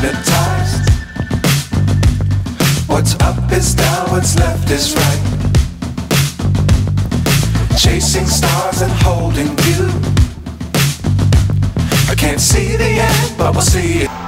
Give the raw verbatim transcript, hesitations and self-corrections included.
hypnotized. What's up is down, what's left is right. Chasing stars and holding you. I can't see the end, but we'll see it.